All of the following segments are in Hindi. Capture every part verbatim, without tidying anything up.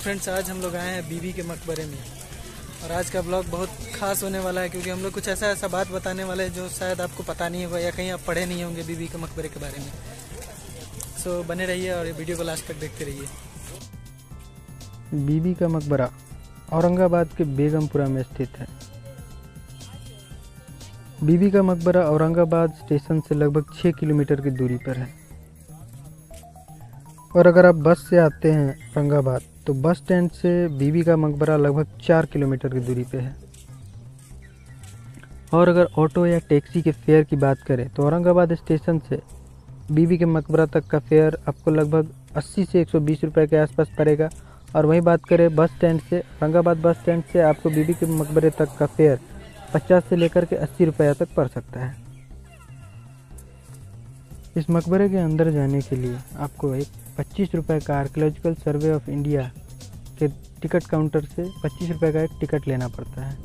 फ्रेंड्स, आज हम लोग आए हैं बीबी के मकबरे में और आज का ब्लॉग बहुत खास होने वाला है क्योंकि हम लोग कुछ ऐसा ऐसा बात बताने वाले हैं जो शायद आपको पता नहीं होगा या कहीं आप पढ़े नहीं होंगे बीबी के मकबरे के बारे में। सो बने रहिए और वीडियो को लास्ट तक देखते रहिए। बीबी का मकबरा औरंगाबाद के बेगमपुरा में स्थित है। बीबी का मकबरा औरंगाबाद स्टेशन से लगभग छः किलोमीटर की दूरी पर है और अगर आप बस से आते हैं औरंगाबाद तो बस स्टैंड से बीबी का मकबरा लगभग चार किलोमीटर की दूरी पे है। और अगर ऑटो या टैक्सी के फेयर की बात करें तो औरंगाबाद स्टेशन से बीबी के मकबरा तक का फेयर आपको लगभग अस्सी से एक सौ बीस रुपये के आसपास पड़ेगा। और वहीं बात करें बस स्टैंड से, औरंगाबाद बस स्टैंड से आपको बीबी के मकबरे तक का फेयर पचास से लेकर के अस्सी रुपये तक पड़ सकता है। इस मकबरे के अंदर जाने के लिए आपको एक पच्चीस रुपये का आर्कियोलॉजिकल सर्वे ऑफ इंडिया के टिकट काउंटर से पच्चीस रुपये का एक टिकट लेना पड़ता है।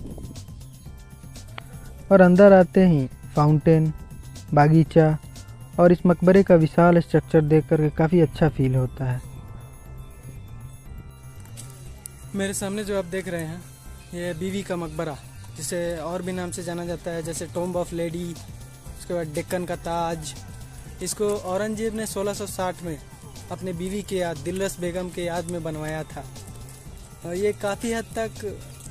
और अंदर आते ही फाउंटेन, बागीचा और इस मकबरे का विशाल स्ट्रक्चर देख कर काफ़ी अच्छा फील होता है। मेरे सामने जो आप देख रहे हैं ये बीबी का मकबरा, जिसे और भी नाम से जाना जाता है जैसे टॉम्ब ऑफ लेडी, उसके बाद डेक्कन का ताज। इसको औरंगजेब ने सोलह सौ साठ में अपने बीवी के याद, दिलरस बेगम के याद में बनवाया था। और ये काफ़ी हद तक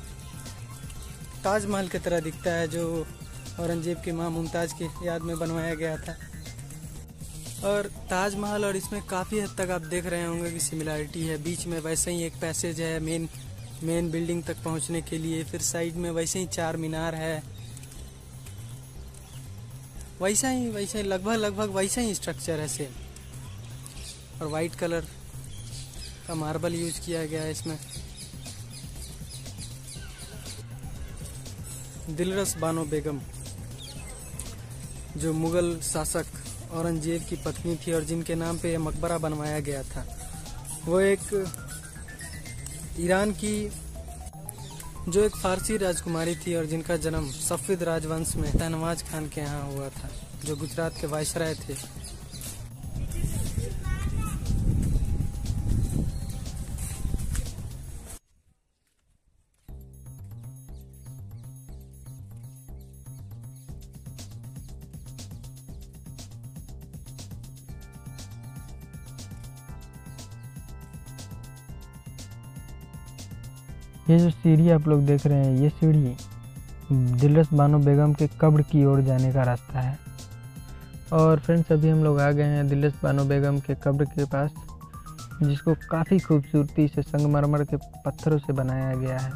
ताजमहल की तरह दिखता है जो औरंगजेब की मां मुमताज़ की याद में बनवाया गया था। और ताजमहल और इसमें काफ़ी हद तक आप देख रहे होंगे कि सिमिलरिटी है। बीच में वैसे ही एक पैसेज है मेन मेन बिल्डिंग तक पहुंचने के लिए, फिर साइड में वैसे ही चार मीनार है, वैसा ही वैसा ही लगभग लगभग वैसा ही स्ट्रक्चर है सेम। और वाइट कलर का मार्बल यूज किया गया है इसमें। दिलरस बानो बेगम जो मुगल शासक औरंगजेब की पत्नी थी और जिनके नाम पे यह मकबरा बनवाया गया था, वो एक ईरान की जो एक फारसी राजकुमारी थी और जिनका जन्म सफेद राजवंश में शहनवाज खान के यहाँ हुआ था, जो गुजरात के वायसराय थे। ये जो सीढ़ी आप लोग देख रहे हैं, ये सीढ़ी दिलरस बानो बेगम के कब्र की ओर जाने का रास्ता है। और फ्रेंड्स, अभी हम लोग आ गए हैं दिलरस बानो बेगम के कब्र के पास, जिसको काफ़ी खूबसूरती से संगमरमर के पत्थरों से बनाया गया है।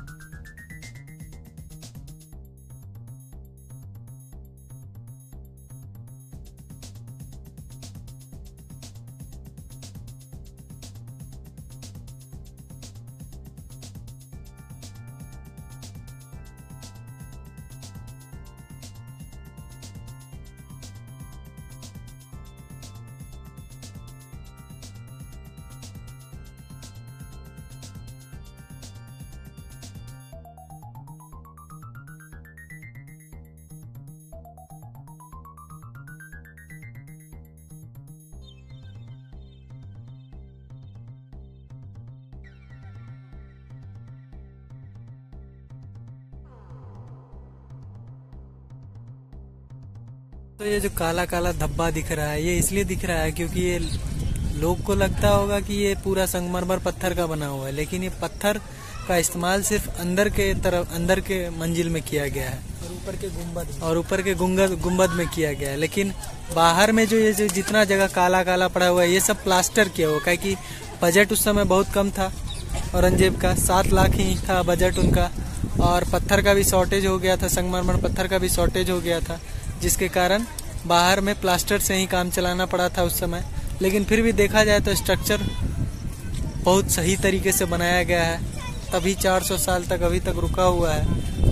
तो ये जो काला काला धब्बा दिख रहा है, ये इसलिए दिख रहा है क्योंकि ये लोग को लगता होगा कि ये पूरा संगमरमर पत्थर का बना हुआ है, लेकिन ये पत्थर का इस्तेमाल सिर्फ अंदर के तरफ अंदर के मंजिल में किया गया है और ऊपर के गुंबद और ऊपर के गुंबद गुंबद में किया गया है। लेकिन बाहर में जो ये जो जितना जगह काला काला पड़ा हुआ है, ये सब प्लास्टर किया हुआ है कि बजट उस समय बहुत कम था औरंगजेब का, सात लाख ही था बजट उनका, और पत्थर का भी शॉर्टेज हो गया था, संगमरमर पत्थर का भी शॉर्टेज हो गया था, जिसके कारण बाहर में प्लास्टर से ही काम चलाना पड़ा था उस समय। लेकिन फिर भी देखा जाए तो स्ट्रक्चर बहुत सही तरीके से बनाया गया है, तभी चार सौ साल तक अभी तक रुका हुआ है,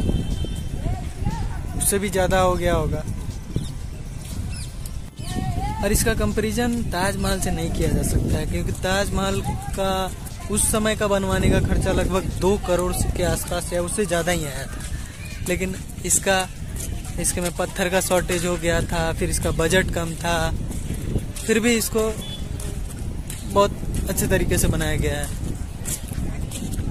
उससे भी ज़्यादा हो गया होगा। और इसका कंपैरिजन ताजमहल से नहीं किया जा सकता है क्योंकि ताजमहल का उस समय का बनवाने का खर्चा लगभग दो करोड़ के आसपास या उससे ज़्यादा ही आया था। लेकिन इसका इसके में पत्थर का शॉर्टेज हो गया था, फिर इसका बजट कम था, फिर भी इसको बहुत अच्छे तरीके से बनाया गया है।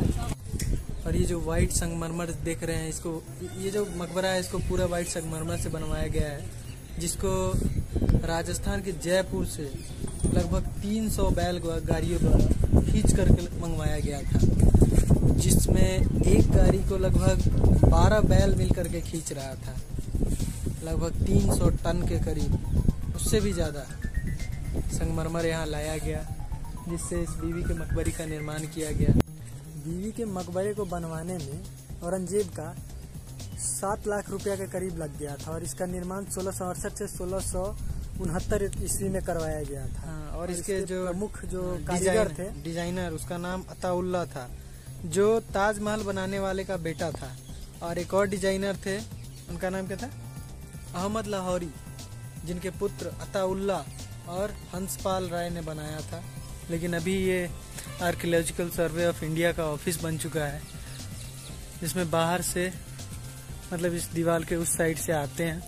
और ये जो वाइट संगमरमर देख रहे हैं, इसको ये जो मकबरा है इसको पूरा वाइट संगमरमर से बनवाया गया है, जिसको राजस्थान के जयपुर से लगभग तीन सौ बैल गाड़ियों द्वारा खींच करके मंगवाया गया था, जिसमें एक गाड़ी को लगभग बारह बैल मिल करके खींच रहा था, लगभग तीन सौ टन के करीब, उससे भी ज़्यादा संगमरमर यहाँ लाया गया, जिससे इस बीवी के मकबरे का निर्माण किया गया। बीवी के मकबरे को बनवाने में औरंगजेब का सात लाख रुपया के करीब लग गया था और इसका निर्माण सोलह सौ अड़सठ से सोलह सौ उनहत्तर ईस्वी में करवाया गया था। हाँ, और, और इसके, इसके जो प्रमुख जो कारीगर थे, डिजाइनर, उसका नाम अताउल्ला था, जो ताजमहल बनाने वाले का बेटा था। और एक और डिजाइनर थे, उनका नाम क्या था? अहमद लाहौरी, जिनके पुत्र अताउल्ला और हंसपाल राय ने बनाया था। लेकिन अभी ये आर्कियोलॉजिकल सर्वे ऑफ इंडिया का ऑफिस बन चुका है, जिसमें बाहर से मतलब इस दीवार के उस साइड से आते हैं।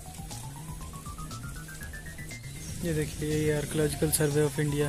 ये देखिए, ये archaeological survey of India.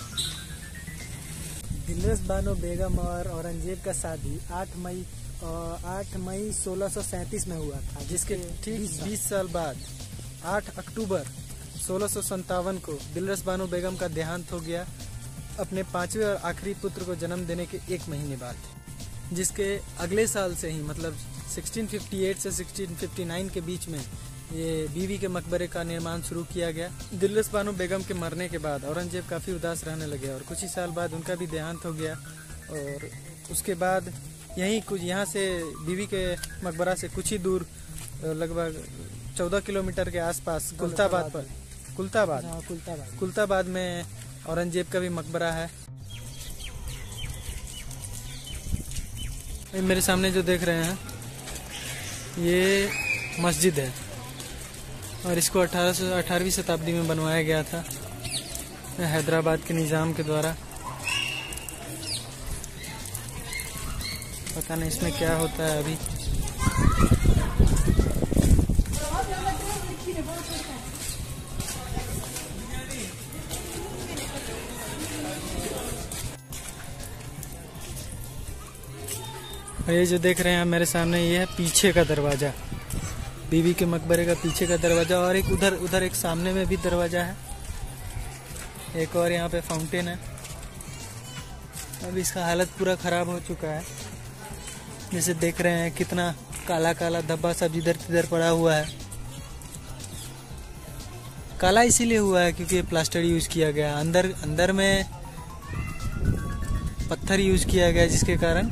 Dilras Banu Begum और औरंगजेब का शादी आठ मई आठ मई सोलह सौ सैंतीस में हुआ था, जिसके ठीक बीस साल बाद आठ अक्टूबर सोलह सौ संतावन को दिलरस बानो बेगम का देहांत हो गया, अपने पांचवें और आखिरी पुत्र को जन्म देने के एक महीने बाद, जिसके अगले साल से ही मतलब सोलह सौ अट्ठावन से सोलह सौ उनसठ के बीच में ये बीवी के मकबरे का निर्माण शुरू किया गया। दिलरस बानो बेगम के मरने के बाद औरंगजेब काफ़ी उदास रहने लगे और कुछ ही साल बाद उनका भी देहांत हो गया। और उसके बाद यहीं कुछ यहाँ से बीवी के मकबरा से कुछ ही दूर लगभग चौदह किलोमीटर के आसपास कुल्ताबाद पर कुल्ताबाद कुल्ताबाद कुल्ताबाद में औरंगजेब का भी मकबरा है। मेरे सामने जो देख रहे हैं ये मस्जिद है और इसको अठारह सौ अठारहवीं शताब्दी में बनवाया गया था हैदराबाद के निज़ाम के द्वारा। पता नहीं इसमें क्या होता है अभी। ये जो देख रहे हैं मेरे सामने, ये है पीछे का दरवाजा, बीवी के मकबरे का पीछे का दरवाजा। और एक उधर उधर एक सामने में भी दरवाजा है, एक और यहाँ पे फाउंटेन है। अब इसका हालत पूरा खराब हो चुका है, जैसे देख रहे हैं कितना काला काला धब्बा सब इधर तिधर पड़ा हुआ है। काला इसीलिए हुआ है क्योंकि प्लास्टर यूज किया गया, अंदर अंदर में पत्थर यूज किया गया, जिसके कारण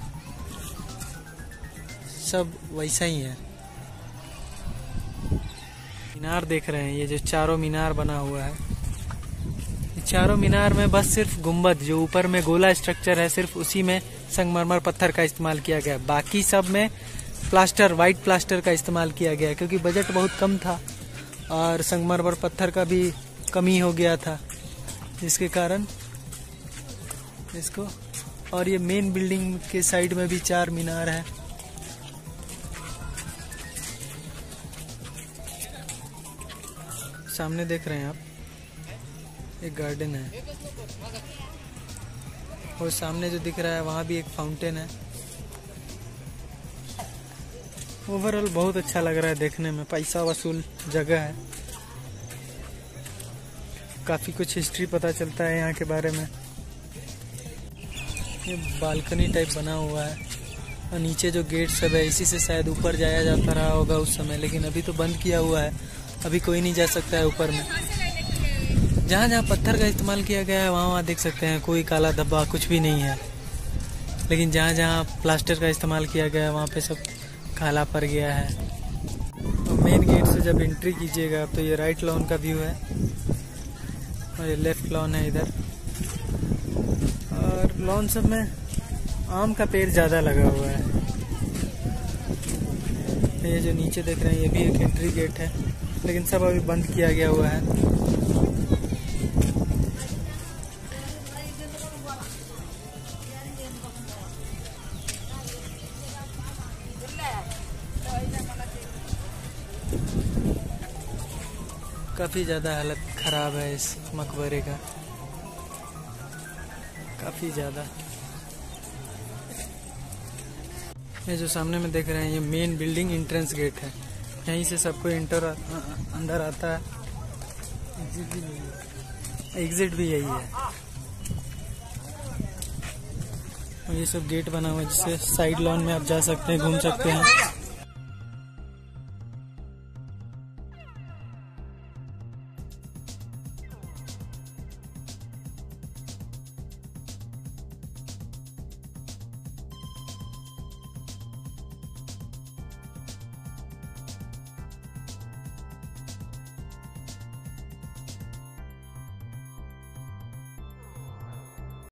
सब वैसा ही है। मीनार देख रहे हैं, ये जो चारों मीनार बना हुआ है, चारों मीनार में बस सिर्फ गुम्बद जो ऊपर में गोला स्ट्रक्चर है, सिर्फ उसी में संगमरमर पत्थर का इस्तेमाल किया गया। बाकी सब में प्लास्टर, वाइट प्लास्टर का इस्तेमाल किया गया, क्योंकि बजट बहुत कम था और संगमरमर पत्थर का भी कमी हो गया था, जिसके कारण इसको। और ये मेन बिल्डिंग के साइड में भी चार मीनार है। सामने देख रहे हैं आप, एक गार्डन है और सामने जो दिख रहा है वहाँ भी एक फाउंटेन है। ओवरऑल बहुत अच्छा लग रहा है देखने में, पैसा वसूल जगह है। काफ़ी कुछ हिस्ट्री पता चलता है यहाँ के बारे में। ये बालकनी टाइप बना हुआ है और नीचे जो गेट सब है, इसी से शायद ऊपर जाया जाता रहा होगा उस समय, लेकिन अभी तो बंद किया हुआ है, अभी कोई नहीं जा सकता है ऊपर में। जहाँ जहाँ पत्थर का इस्तेमाल किया गया है वहाँ वहाँ देख सकते हैं कोई काला धब्बा कुछ भी नहीं है, लेकिन जहाँ जहाँ प्लास्टर का इस्तेमाल किया गया है वहाँ पे सब काला पड़ गया है। तो मेन गेट से जब एंट्री कीजिएगा तो ये राइट लॉन का व्यू है और ये लेफ्ट लॉन है इधर। और लॉन सब में आम का पेड़ ज़्यादा लगा हुआ है। ये जो नीचे देख रहे हैं ये भी एक एंट्री गेट है, लेकिन सब अभी बंद किया गया हुआ है। काफ़ी ज़्यादा हालत ख़राब है इस मकबरे का, काफ़ी ज़्यादा। ये जो सामने में देख रहे हैं ये मेन बिल्डिंग एंट्रेंस गेट है। यहीं से सबको इंटर अंदर आता है। एग्जिट भी यही है, एग्जिट भी यही है। और ये सब गेट बना हुआ है जिससे साइड लॉन में आप जा सकते हैं, घूम सकते हैं।